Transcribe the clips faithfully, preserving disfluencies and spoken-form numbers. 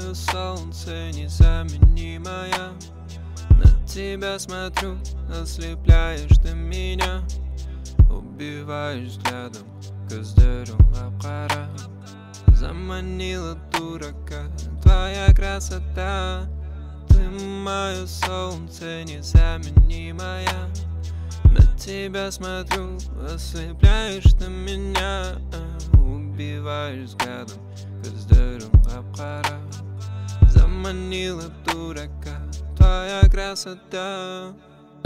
мое солнце незаменимое. На тебя смотрю, ослепляешь ты меня. Убиваешь взглядом, кыздырым қап-қара. Заманила дурака твоя красота. Ты мое солнце незаменимое. На тебя смотрю, ослепляешь ты меня. Убиваешь взглядом, кыздырым қап-қара. Заманила дурака твоя красота.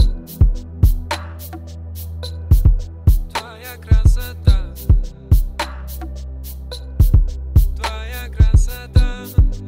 Твоя красота. Твоя красота.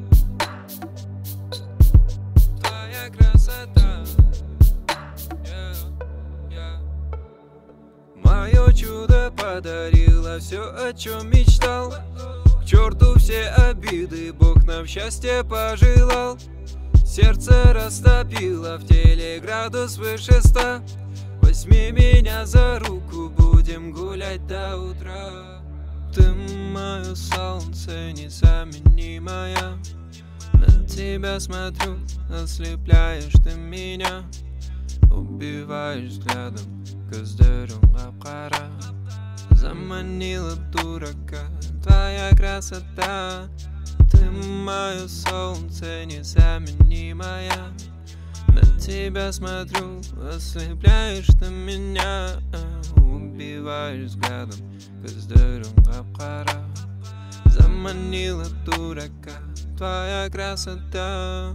Твоя красота. Yeah, yeah. Мое чудо подарило все, о чем мечтал. К черту все обиды, Бог нам счастье пожелал. Сердце растопило, в теле градус выше ста. Возьми меня за руку, будем гулять до утра. Ты мое солнце незаменимое. На тебя смотрю, ослепляешь ты меня. Убиваешь взглядом, кыздырым қап-қара. Заманила дурака твоя красота. Ты мое солнце незаменимое. На тебя смотрю, ослепляешь ты меня. Убиваешь взглядом, кыздырым қап-қара. Заманила дурака твоя красота.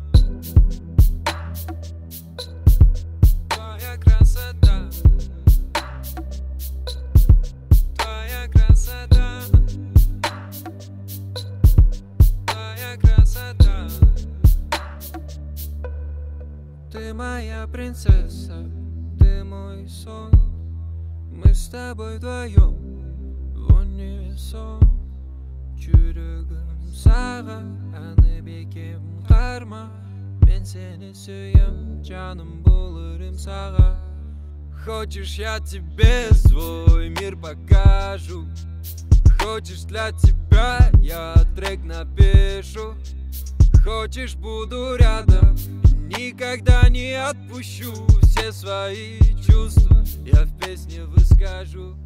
Твоя красота. Твоя красота. Твоя красота. Ты моя принцесса, ты мой сон. Мы с тобой вдвоем в унисон. Жүрегім саған әні бекем қарма. Мен сені сүйем, жаным болырым саған. Хочешь, я тебе свой мир покажу. Хочешь, для тебя я трек напишу. Хочешь, буду рядом, никогда не отпущу. Все свои чувства я в песне выскажу.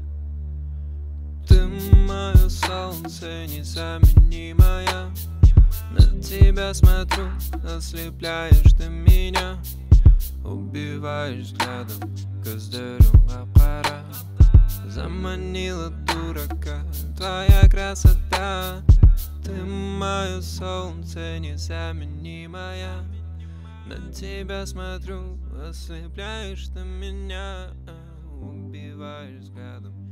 Ты мое солнце незаменимое. На тебя смотрю, ослепляешь ты меня. Убиваешь взглядом, кыздырым қап-қара. Заманила дурака твоя красота. Ты мое солнце незаменимое. На тебя смотрю, ослепляешь ты меня. Убиваешь взглядом,